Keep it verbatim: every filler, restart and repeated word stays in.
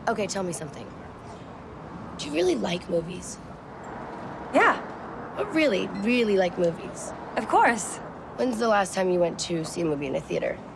Okay, tell me something. Do you really like movies? Yeah. Oh, really, really like movies? Of course. When's the last time you went to see a movie in a theater?